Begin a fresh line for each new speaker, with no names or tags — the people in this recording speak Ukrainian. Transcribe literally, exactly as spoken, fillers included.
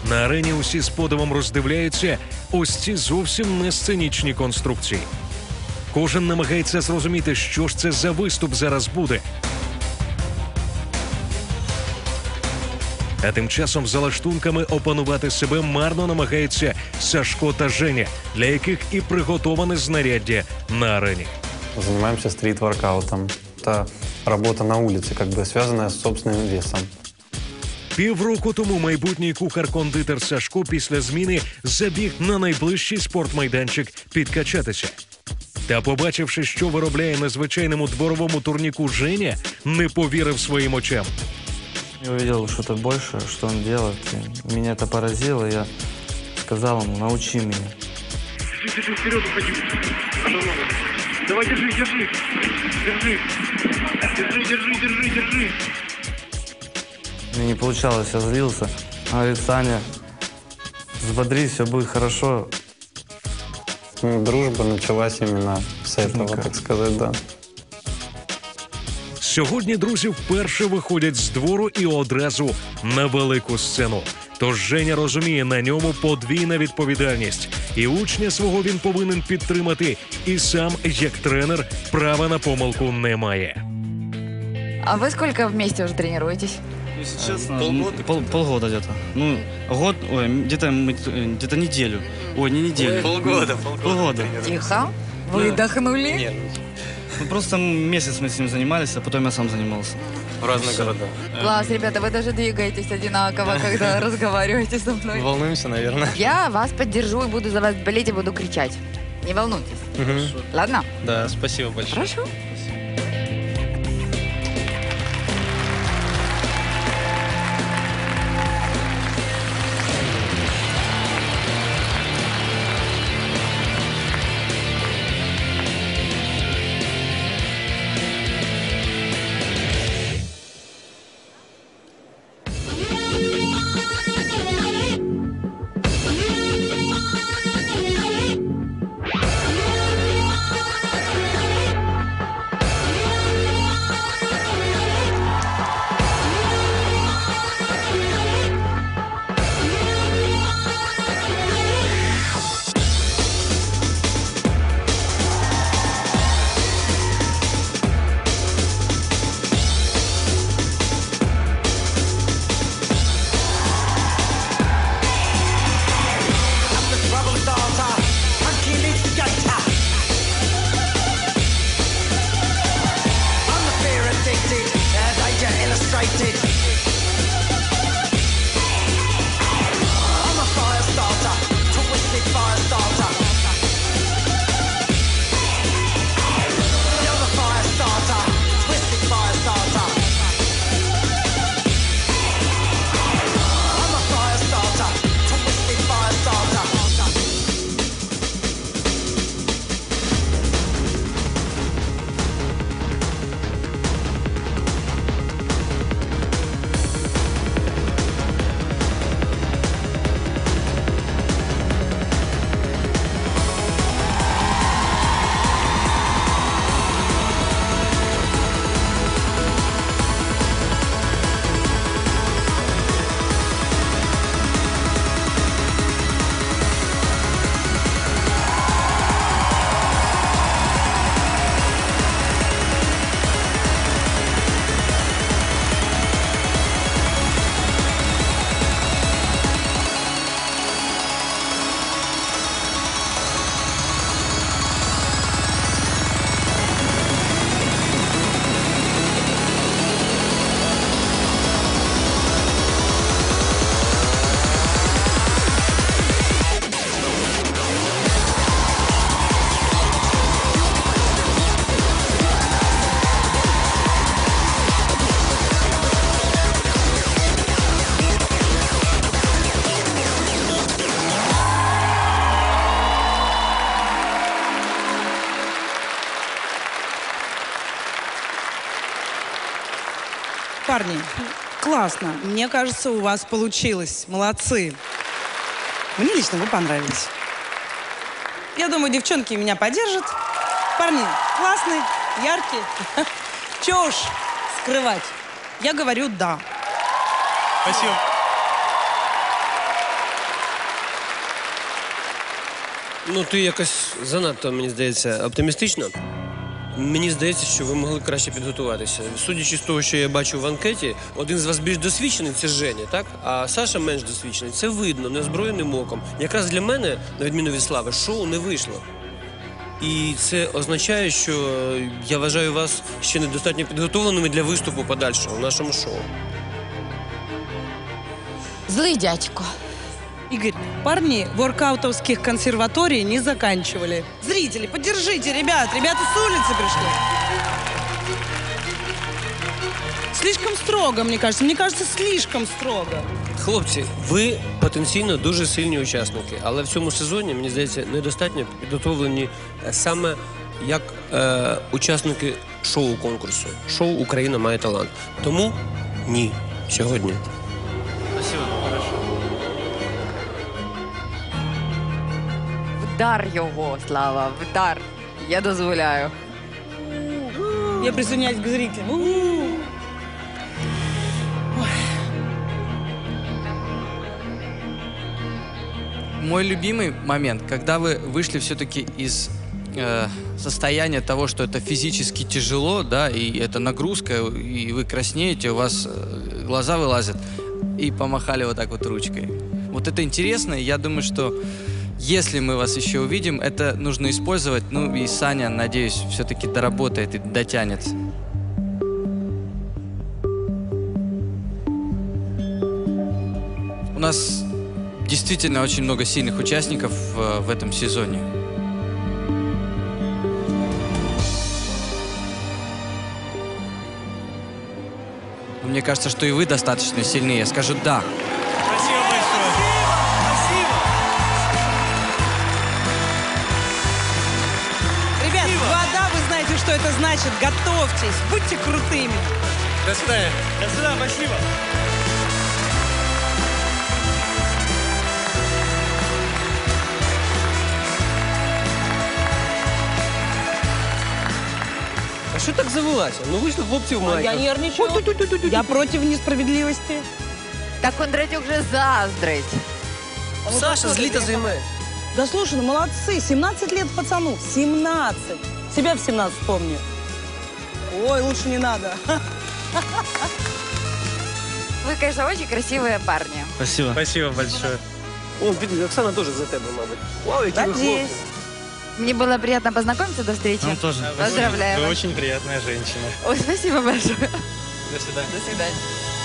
На арені усі з подивом роздивляються ось ці зовсім не сценічні конструкції. Кожен намагається зрозуміти, що ж це за виступ зараз буде. А тим часом за лаштунками опанувати себе марно намагаються Сашко та Женя, для яких і приготоване знаряддя на арені.
Занимаемся стрит-воркаутом. Это работа на улице, как бы связанная с собственным весом.
Півроку тому майбутній кухар-кондитер Сашко після зміни забіг на найближчий спортмайданчик підкачатися. Та побачивши, що виробляє на звичайному дворовому турніку Женя, не повірив своїм очам.
Я увидел что-то большее, что он делает. И меня это поразило. Я сказал ему: научи меня.
Держи, вперед уходи. Давай, держи, держи. Держи. Держи, держи, держи, держи.
Мне не получалось, я злился. Он говорит: Саня, взбодрись, все будет хорошо.
Ну, дружба началась именно с этого,
Ну-ка.
так сказать, да.
Сьогодні друзі вперше виходять з двору і одразу на велику сцену. Тож Женя розуміє, на ньому подвійна відповідальність. І учня свого він повинен підтримати. І сам, як тренер, права на помилку не має.
А вы сколько вместе уже тренируетесь?
Если честно, полгода, пол, полгода где-то. Ну, год, ой, где-то мы- где-то неделю. Ой, не неделю.
Полгода, полгода.
Полгода.
Тихо. Выдохнули.
Ну, просто месяц мы с ним занимались, а потом я сам занимался.
В разные города.
Класс, ребята, вы даже двигаетесь одинаково, когда разговариваете со мной.
Волнуемся, наверное.
Я вас поддержу и буду за вас болеть и буду кричать. Не волнуйтесь. Ладно?
Да, спасибо большое.
Хорошо.
Парни, классно. Мне кажется, у вас получилось. Молодцы. Мне лично вы понравились. Я думаю, девчонки меня поддержат. Парни классные, яркие. Чё уж скрывать. Я говорю «да».
Спасибо.
Ну, ти якось занадто, мені здається, оптимістично. Мені здається, що ви могли краще підготуватися. Судячи з того, що я бачу в анкеті, один з вас більш досвідчений – це Женя, так? А Саша менш досвідчений. Це видно, неозброєним оком. Якраз для мене, на відміну від Слави, шоу не вийшло. І це означає, що я вважаю вас ще недостатньо підготовленими для виступу подальшого в нашому шоу.
Злый дядько.
Игорь, парни воркаутовских консерваторий не заканчивали. Зрители, поддержите, ребят. Ребята с улицы пришли. Слишком строго, мне кажется. Мне кажется, слишком строго.
Хлопці, ви потенційно дуже сильні учасники, але в цьому сезоні, мені здається, недостатньо підготовлені саме як е, учасники шоу-конкурсу. Шоу «Україна має талант». Тому ні, сьогодні.
Спасибо. Хорошо.
Вдар його, Слава, вдар. Я дозволяю.
Я присоединяюсь к зрителям. У-у-у.
Мой любимый момент, когда вы вышли все-таки из э, состояния того, что это физически тяжело, да, и это нагрузка, и вы краснеете, у вас э, глаза вылазят, и помахали вот так вот ручкой. Вот это интересно, и я думаю, что если мы вас еще увидим, это нужно использовать, ну и Саня, надеюсь, все-таки доработает и дотянет. У нас действительно очень много сильных участников в, в этом сезоне. Но мне кажется, что и вы достаточно сильны. Я скажу «да».
Спасибо большое.
Ребят, вода, вы знаете, что это значит. Готовьтесь, будьте крутыми.
До свидания. До свидания, спасибо.
А що так завелася? Ну вийшли хлопці в майках.
Я нервничаю. Я против несправедливости.
Так Кондратюк же заздрить.
Саша з літа займається.
Да слушай, ну молодцы. семнадцать лет пацану. семнадцать. Себя в семнадцать помню. Ой, лучше не надо.
Вы, конечно, очень красивые парни.
Спасибо.
Спасибо большое.
О, піди, Оксана теж за тебе, мабуть. Вау, які ви
Надеюсь.
хлопці.
Мне было приятно познакомиться. До встречи.
Вам тоже.
Поздравляю
Вы
вас.
очень приятная женщина.
Ой, спасибо большое.
До свидания.
До свидания.